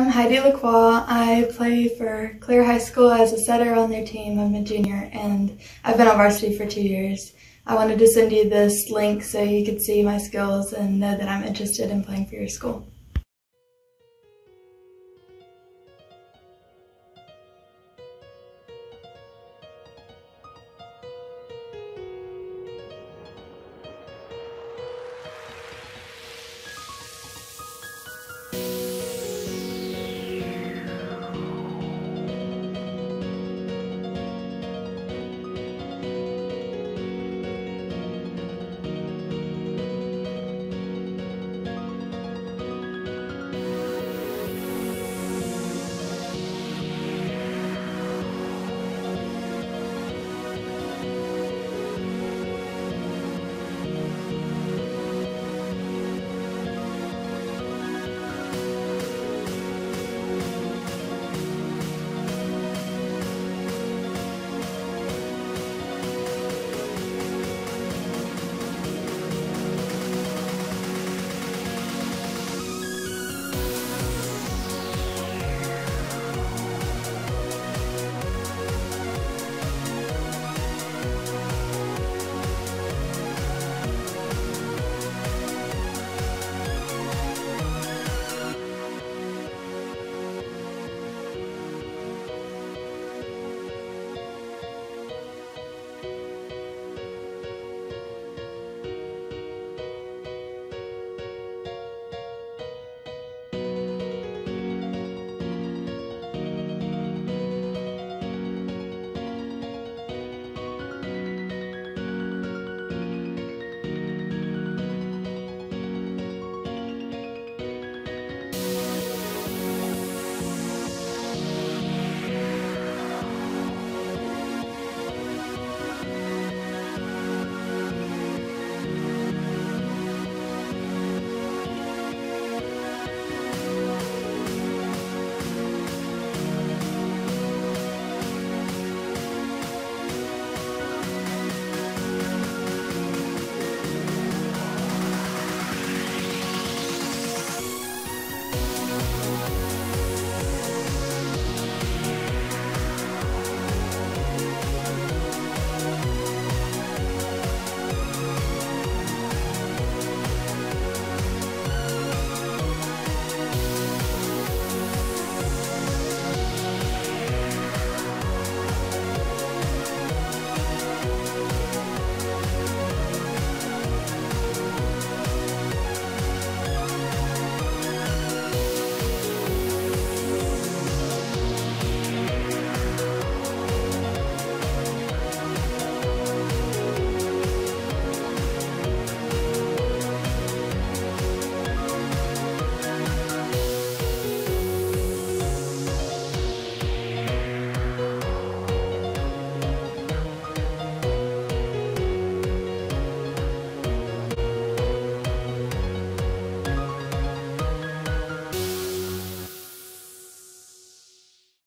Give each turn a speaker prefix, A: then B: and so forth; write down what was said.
A: I'm Heidie. I play for Calera High School as a setter on their team. I'm a junior and I've been on varsity for 2 years. I wanted to send you this link so you could see my skills and know that I'm interested in playing for your school.